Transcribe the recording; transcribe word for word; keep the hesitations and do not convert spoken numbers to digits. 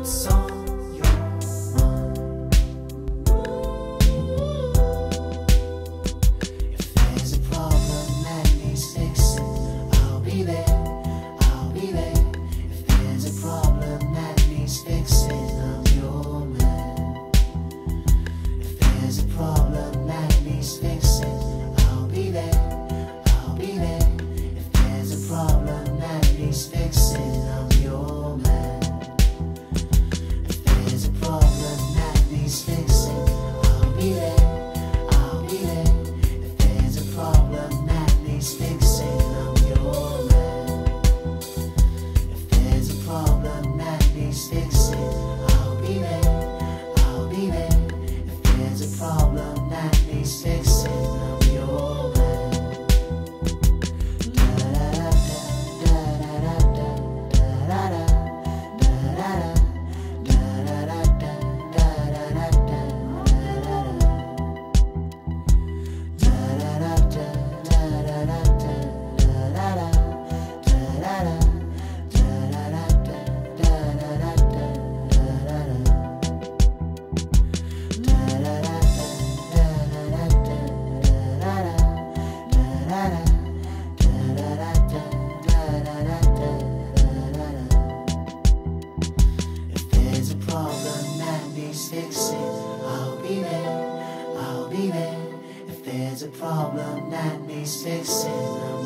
what's on your mind. If there's a problem that needs fixing, I'll be there, I'll be there. If there's a problem that needs fixing, I'm your man. If there's a problem that needs fixing, I'll be there, I'll be there. If there's a problem that needs fixing, I'm your man. If there's a problem that needs fixing, I'll be there, I'll be there. If there's a problem that needs fixing, I'm your man. If there's a problem that needs fixing, I'll be there, I'll be there. If there's a problem that needs fixing, I'm your man. If there's a problem that needs fixing, I'll be there, I'll be there. If there's a problem that needs fixing,